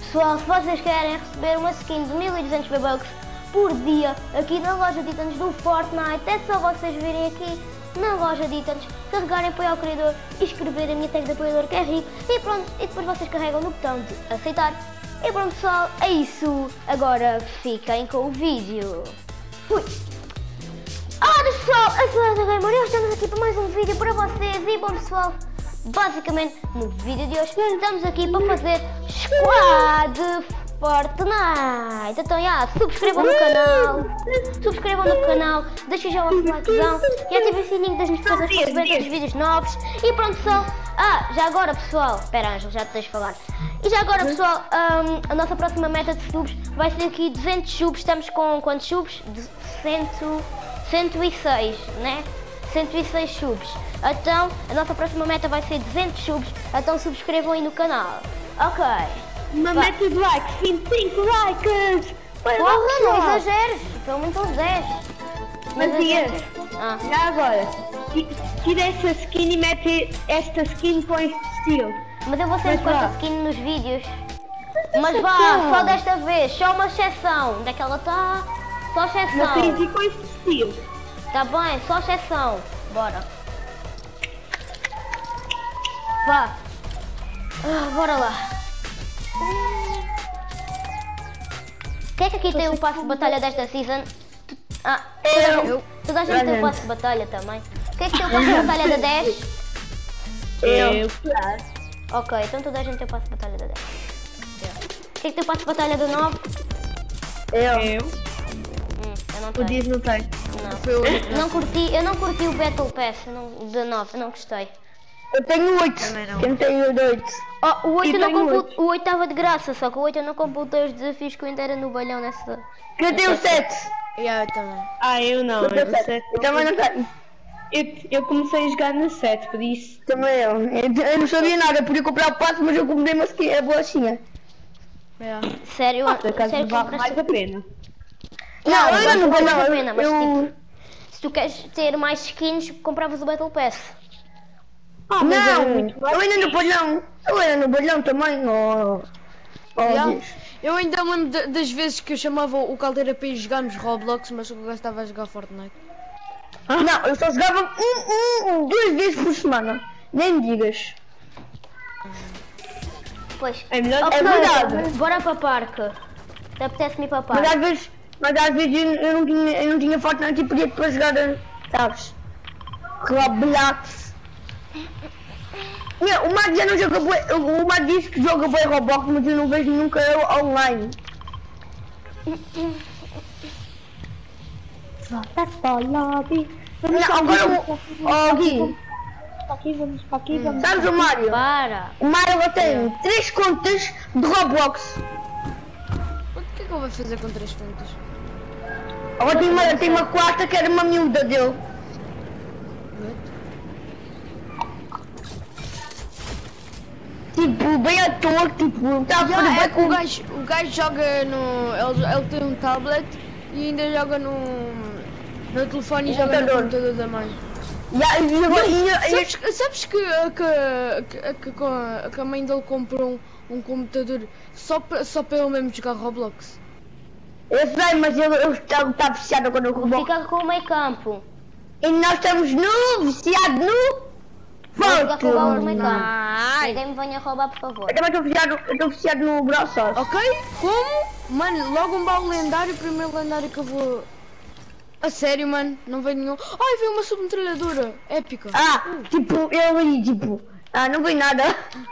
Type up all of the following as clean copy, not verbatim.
pessoal, se vocês querem receber uma skin de 1200 V-Bucks por dia aqui na loja de itens do Fortnite, é só vocês virem aqui na loja de itens, carregarem apoio ao criador e escreverem a minha tag de apoiador que é rico e pronto, e depois vocês carregam no botão de aceitar. E pronto pessoal, é isso, agora fiquem com o vídeo. Fui! Olá pessoal, eu sou a Ana Gamer e hoje estamos aqui para mais um vídeo para vocês. E bom pessoal, basicamente no vídeo de hoje estamos aqui para fazer Squad Fortnite. Então subscrevam no canal, deixem já o vosso likezão e ativem o sininho das notificações para receber todos os vídeos novos. E pronto pessoal, já agora pessoal, espera Ângelo, já te deixo falar. E já agora pessoal, a nossa próxima meta de subs vai ser aqui 200 subs. Estamos com quantos subs? 106, né? 106 subs. Então, a nossa próxima meta vai ser 200 subs. Então subscrevam aí no canal. Ok. Uma meta de likes, 25 likes! Porra, não exageres. Pelo menos uns 10. Mas já agora, tira essa skin e mete esta skin com este estilo. Mas eu vou sempre com esta skin nos vídeos. Mas vá, só desta vez, só uma exceção. Onde é que ela está? Só exceção. Mas tem de ir com este estilo. Tá bem, só exceção. Bora. Vá. Bora lá. Quem é que aqui tem o passo de batalha desta season? Toda a gente tem o passo de batalha também. Quem é que tem o passo de batalha da 10? Eu, claro. Ok, então toda a gente tem o passo de batalha da 10. Quem é que tem o passo de batalha da 9? Eu Eu não O tenho. Dias não tem. Eu não curti o Battle Pass da 9, eu não gostei. Eu tenho 8. Eu tenho 8. Oh, o 8 E o 8 estava de graça, só que o 8 eu não completei os desafios que eu ainda era no balhão nessa. Eu tenho 7. Eu também. Eu não. Eu também não tenho. Eu comecei a jogar na 7, por isso. Também eu não sabia nada, podia comprar o passo, mas eu comprei uma skin, a bolachinha. Sério, sério Vale mais a pena. Não, eu vale não a pena, mas eu... tipo, se tu queres ter mais skins, compravas o Battle Pass. Mas eu ainda no bolhão. Eu ainda no bolhão também. Eu ainda me lembro das vezes que eu chamava o Caldeira para ir jogar nos Roblox, mas o gajo estava a jogar Fortnite. Não, eu só jogava 2 vezes por semana. Nem me digas. Pois, É melhor, ok, é verdade. Bora para parque. Te apetece-me ir para Mas parque. às vezes eu não tinha Fortnite e podia depois jogar, sabes? Roblox. O Matt já não joga o Matt disse que joga bem Roblox, mas eu não vejo nunca online. Volta para o lobby. Agora Gui. Vamos para aqui, vamos. Sabes o Mário? Para. O Mário agora tem 3 contas de Roblox. O que é que eu vou fazer com 3 contas? Agora tem uma quarta que era uma miúda dele. Tipo, bem à toa, tipo, tá a fazer bem com... O gajo joga no... Ele tem um tablet e ainda joga no telefone e joga no computador também. Sabes que a mãe dele comprou um computador só para ele mesmo jogar Roblox? Eu sei, mas ele está viciado quando eu Roblox. Fica com o meio campo. E nós estamos viciado no... Vou ficar com o baú no meio campo. Ai. Ninguém me venha roubar, por favor. Eu também estou viciado no Brawl Stars. Ok? Como? Mano, logo um baú lendário, o primeiro lendário que eu vou... A sério, mano? Não veio nenhum... Ai, veio uma submetralhadora épica. Tipo, eu ali, tipo... não veio nada.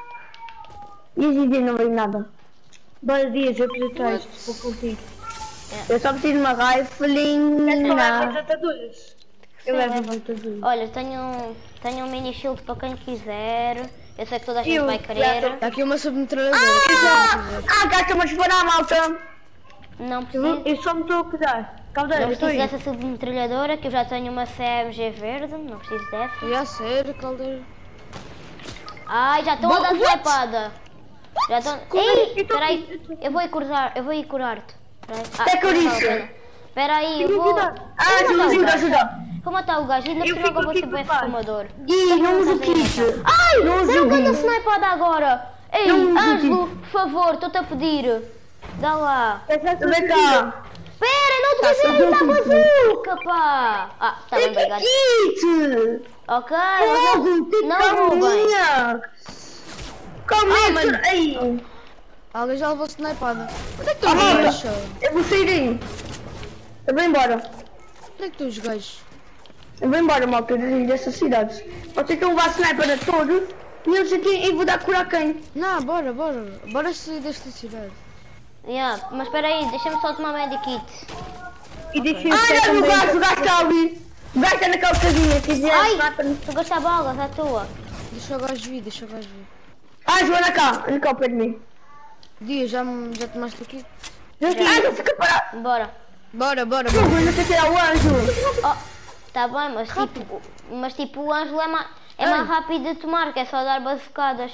Não veio nada. Bora Dias, eu preciso trás, vou contigo. Eu só preciso de uma riflinha. Eu levo as Olha, tenho um mini shield para quem quiser. Eu sei que toda a gente vai querer. Está aqui uma submetralhadora. Gasta uma chuva na malta. Não preciso. Eu só me estou a cuidar. Caldeira, Não eu estou preciso aí. dessa submetralhadora, que eu já tenho uma CMG verde. Não preciso dessa. E a sério, Caldeira? Ai, já estou a dar snipada. Já estou... Ei, espera aí. Eu vou ir curar-te. É por isso. Espera aí, eu vou... Ajuda. Vou matar o gajo, ainda por cima que eu vou ser bem fumador. Não uso kit. Ai, deu um grande snipada agora. Ei, Ângelo, por favor, estou-te a pedir. Dá lá. Vem cá. Espera, não te quiser dar bazuca, pá. Ah, está bem, obrigado. Kit! Ok, não roubem. Como é que... Aí. Alguém já levou snipada. Onde é que Ah, estão os malta, gajos? eu vou sair aí. Eu vou embora. Onde é que estão os gajos? Eu vou embora, malta, dessas cidades. Pode ser que eu vá sniper a todos. E eu sei que eu vou dar cura a quem. Não, bora. Bora sair desta cidade. Yeah, mas espera aí, deixa-me só tomar medikit. E deixa eu ver o gajo está ali. O gajo está naquela casinha. Se vier Ai, sniper... tu gastar balas à toa. Deixa o gajo vir. Ah, Joana cá. Anda cá ao pé de mim. Dia, já tomaste aqui? Ah, já fica parado. Bora. Bora. Eu não sei tirar o anjo. Oh, tá bem, mas tipo o Ângelo é mais rápido de tomar, que é só dar bazucadas.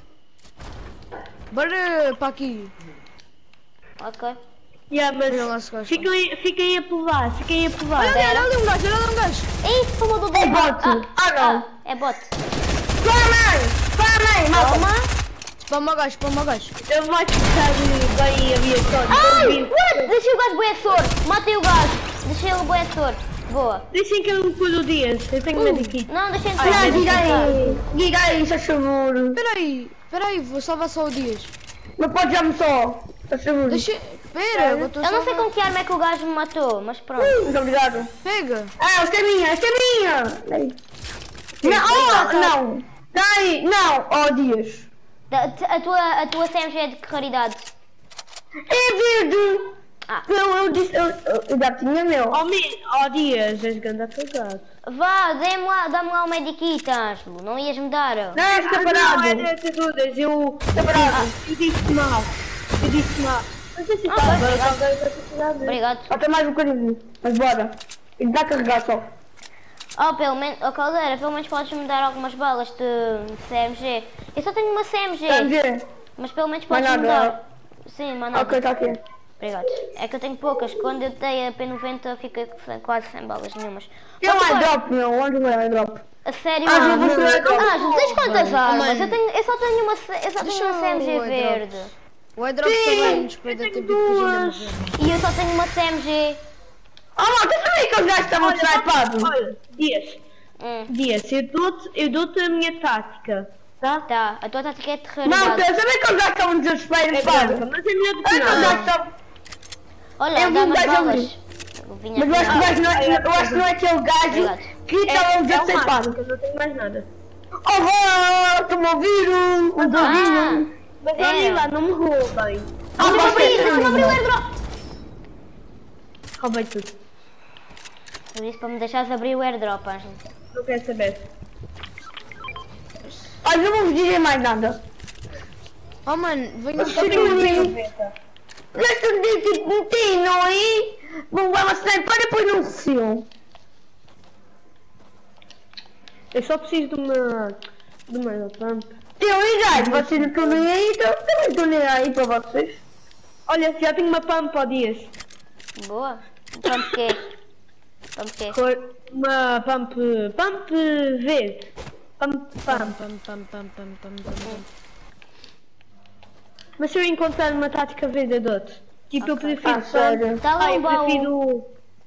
Bora para aqui. Ok. Yeah, Olha lá se mas gosta. fiquem a provar. Olha ali um gajo. É isso, falou do É bot. Ah, não. É bot. Para mãe, malta. Toma. Spama o gajo. Eu vou ficar bem a minha sorte. Ai, what? Deixei o gajo boiaçor. Matei o gajo. Deixei ele boiaçor. Boa. Deixem que eu me cure o Dias. Eu tenho medo aqui. Não, deixei de Olha, diga aí, se favor. Peraí, vou salvar só o Dias. Não pode já-me só. Se favor. Espera, eu vou-te Eu não sei salvar. com que arma é que o gajo me matou, mas pronto. Muito obrigado. Pega. Ah, esta é minha. Não. Daí, não, ó Dias. A tua CMG é de que raridade? É verde. Ah. Eu disse, eu já tinha meu. Ó Dias, és grande afogado. Vá, dá-me lá o medikit, Ângelo. Não ias me dar? Não, fica parado. Não, é de dúvidas, Fica parado. Eu disse mal. Não sei se está, Obrigado. Até mais um bocadinho, mas bora. Ele dá a carregar só. Oh, pelo menos, oh Caldeira, pelo menos podes me dar algumas balas de CMG. Eu só tenho uma CMG, mas pelo menos podes me dar. Sim, mano. Ok, está aqui. Obrigado. É que eu tenho poucas, quando eu dei a P90 eu fiquei quase sem balas nenhumas. Tem um airdrop, meu, onde é o airdrop? A sério, Ângelo, tens quantas armas? mano. Eu só tenho uma CMG verde. O airdrop também nos perde tempo de fugir. E eu só tenho uma CMG. Oh, mano, tu sabia que os gajos estavam snipados? Olha, Dias, eu dou-te a minha tática, tá? Tá, a tua tática é de Não, raridade. tu sabia que os gajos estavam desesperados? Mas é melhor do que Os gajos nada. estavam... Olha, Eu dá vi um mais gajo balas. ali. Eu vinha Mas eu acho que o gajo não é, eu acho que não é aquele gajo Obrigado. que estavam desesperados. Eu não tenho mais nada. Oh, vó, tu me ouviram? O doguinho. Mas olhem lá, não me roubem. Deixa-me abrir o airdrop. Roubei tudo. Eu disse para me deixares abrir o airdrop, Ângelo. Não quero saber. Olha, não vou dizer mais nada. Oh mano, venham Mas para seria um cá. livro. Nesta dia tipo um tino aí, vão lá sniper e depois não refiam. Eu só preciso de uma pump. Tem um ligado, vocês não estão nem aí, então também estou nem aí para vocês. Olha, já tenho uma pump ao Dias. Boa. Pump quê? Pump quê? Uma pump verde. Pump. Mas se eu encontrar uma tática verde, eu dou-te. Tipo, eu prefiro sério? Tá lá eu um baú. prefiro...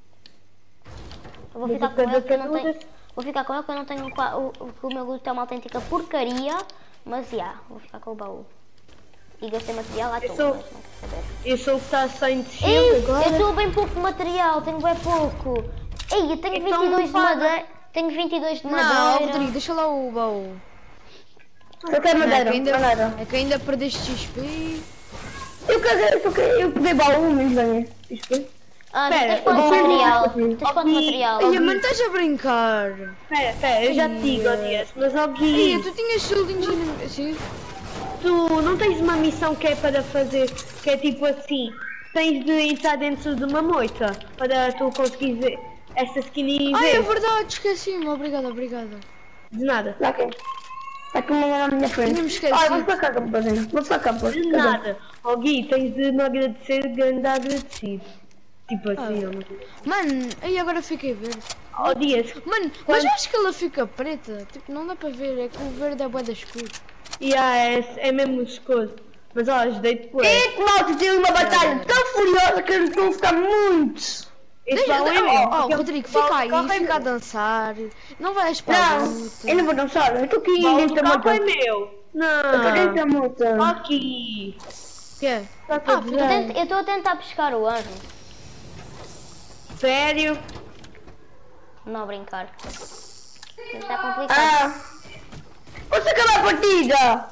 Eu vou ficar com ele que eu não tenho. Vou ficar com ele que eu não tenho o meu loot é uma autêntica porcaria. Mas já, vou ficar com o baú. E gastei material à toa, sou- mas não quer saber. Eu sou o que está sem de Ei, shield agora. eu estou bem pouco de material, tenho bem pouco. Ei, eu tenho Então 22 de não faz. madeira. Tenho 22 de Não, madeira. Rodrigo, deixa lá o baú. Eu quero madeira, É madeira. que ainda perdeste XP. Eu peguei baú, mas ganhei. Ah, Espera, tens quanto eu vou- material? Tens quanto Ouvi- material? Ai, mano, estás a brincar. Espera, eu já te digo, ó Dias. Mas ó Ai, Gui, tu tinhas shield engineering. Sim? tu não tens uma missão que é para fazer, que é tipo assim, tens de entrar dentro de uma moita para tu conseguires ver esta skin Ai, é verde. verdade, esqueci-me. Obrigada. De nada. Está aqui. Está aqui uma na minha frente. Tinha-me esquecido. Olha, vamos para cá, rapaziada. Vamos para cá, pô. De nada. Ó Gui, tens de me agradecer, grande agradecido. Tipo assim, ó. Mano, aí agora fiquei verde. Ó Dias, Mano, mas eu acho que ela fica preta. Tipo, não dá para ver. É que o verde é bué da escuro. é mesmo escuro. Mas ó, ajudei-te depois. E malta, tive uma batalha tão furiosa que eu estou a ficar muito. Este baú é meu. Oh, Rodrigo, fica aí, fica a dançar. Não vais para a Não, luta. eu não vou dançar, eu estou aqui O baú dentro do da carro é moto. meu. Eu estou dentro da Não. moto. Aqui. Quê? Eu estou a tentar pescar o anjo. Sério? Não a brincar. Mas está complicado. Ah, posso acabar a partida?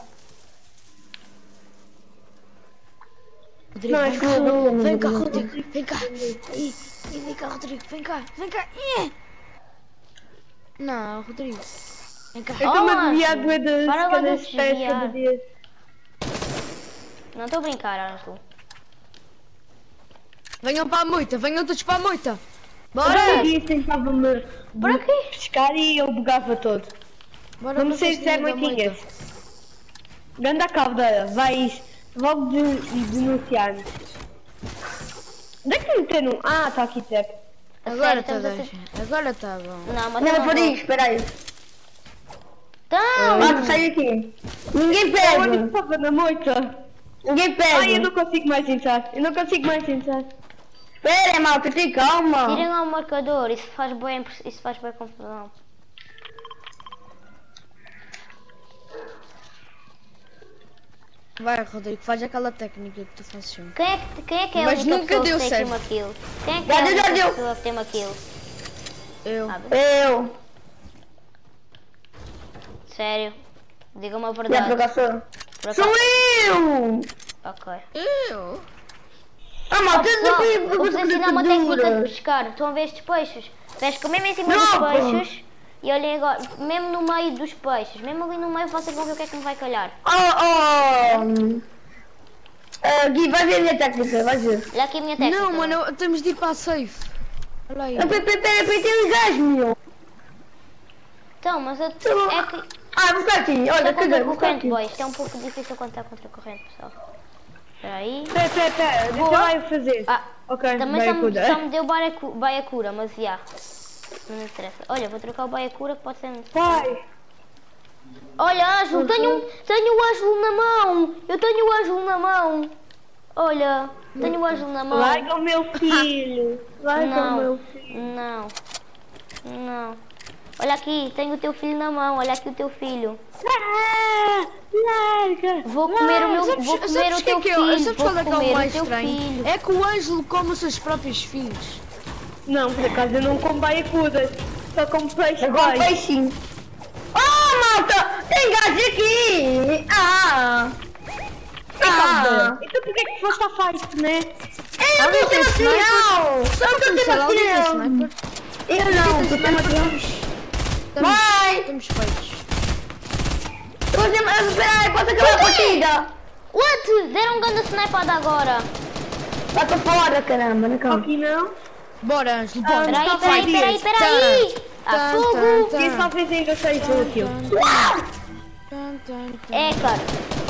Rodrigo, Não, vem acho cá. que eu vou- Vem cá, Rodrigo, vem cá. Ih, vem cá, Rodrigo, vem cá, vem cá. Ih. Não, Rodrigo. Vem cá. Eu estou-me a Anjo, desviar de para lá de cada espécie desviar. de dia. Não estou a brincar, Ângelo. Venham para a moita, venham todos para a moita. Agora Bora! eu disse tentava-me Para quê? pescar e eu bugava todo. Bora Vamos para a ser Zé festinha da Moitinhas. moita. Ganda caldeira, vais logo denunciar-me. Onde é que me meteram? Ah, está aqui, Zé. Agora Sério, está estamos a bem. Agora está bom. Não, mas Não, eu Rodrigo, vou. espera aí. Então, Malta, sai daqui. Ninguém Onde pega. estava na moita? Ninguém Ai, eu não pega. consigo mais entrar. Eu não consigo mais entrar. Espera, malta, tem calma. tirem lá o marcador, isso faz bem confusão. Vai, Rodrigo, faz aquela técnica que tu fazes sempre. Quem é que é a Mas única nunca pessoa deu que tem certo. uma kill? Quem é que Já é a deu, já única deu. pessoa que tem uma kill? Eu. Sabe? Eu. Sério? Diga uma Já por verdade. acaso sou. Por Sou acaso- eu. Ok. Eu? Ah, malta, Pessoal, eu vou vos ensinar uma técnica de duras. pescar. Estão a ver estes peixes? Pesca mesmo em cima Não, dos pô. peixes. E olhem agora, mesmo no meio dos peixes, mesmo ali no meio vocês vão ver o que é que me vai calhar. Gui, vai ver a minha técnica, vai ver. Olha aqui a minha técnica. Não, mano, temos de ir para a safe. Olha aí. Pera, tem um gás, meu. Então, mas é que Ah, vou ficar aqui, está olha, contra caguei, a vou ficar corrente, aqui. boy. Isto é um pouco difícil quando está contra a corrente, pessoal. Espera aí. Pera, deixa lá eu fazer. Ah, Ok, também vai só me deu baiacura, mas já. Não me interessa. Olha, vou trocar o baiacura que pode ser muito. Vai. Olha, Ângelo, tenho o Ângelo na mão. Eu tenho o Ângelo na mão. Olha, tenho o Ângelo na mão. Larga o meu filho. Larga o meu filho. Não. Não. Olha aqui, tenho o teu filho na mão. Olha aqui o teu filho. Ah, larga. Vou comer o meu. Sabes- Vou comer sabes o teu que é? filho. Sabes Vou qual é que é o comer mais o teu estranho? filho. É que o Ângelo come os seus próprios filhos. Não, por acaso eu não como baiacudas. Só como peixe. Agora Vai. peixinho. Oh, malta, tem gás aqui. Então porquê que foste à fight, né? Eu não tem tenho material. Só Eu não para começar, tenho alguém tem material. sniper? Eu não, eu tenho material. Vai. Estamos feitos. Espera aí, posso acabar a partida? What? Deram um grande snipada agora. Vai para fora, caramba, não calma. Aqui não. Bora, Ângelo, bora. Peraí. Há fogo. E talvez ainda seja útil. É, cara.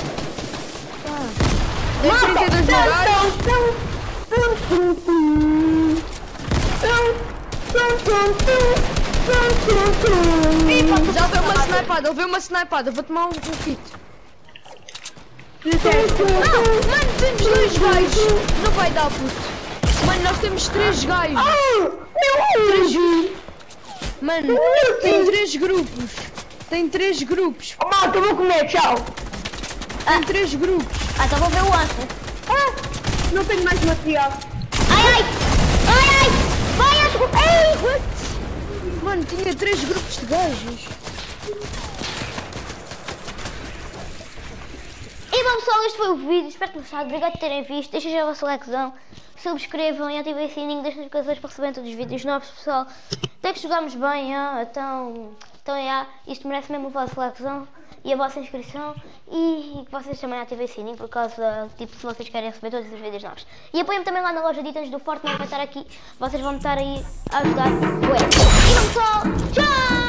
Tem 32 lugares. Já ouviu uma snipada, vou tomar um kit. Mano, temos 2 gajos. Não vai dar, puto. Mano, nós temos 3 gajos. Mano, tem 3 grupos. Tem 3 grupos. Malta, eu vou comer, tchau. Tem 3 grupos. Ah, então vou ver o Ângelo. Não tenho mais material. Ai! Vai, Ângelo! Ei! Mano, tinha 3 grupos de gajos. E bom pessoal, este foi o vídeo, espero que tenham gostado, obrigado por terem visto, deixem já a vossa likezão, subscrevam e ativem o sininho das notificações para receberem todos os vídeos novos, pessoal. Até que jogamos bem, então isto merece mesmo o vosso likezão e a vossa inscrição e que vocês também ativem o sininho por causa, tipo, se vocês querem receber todos os vídeos novos. E apoiem-me também lá na loja de itens do Fortnite, vai estar aqui, vocês vão estar aí a ajudar. Ué. E bom pessoal, tchau!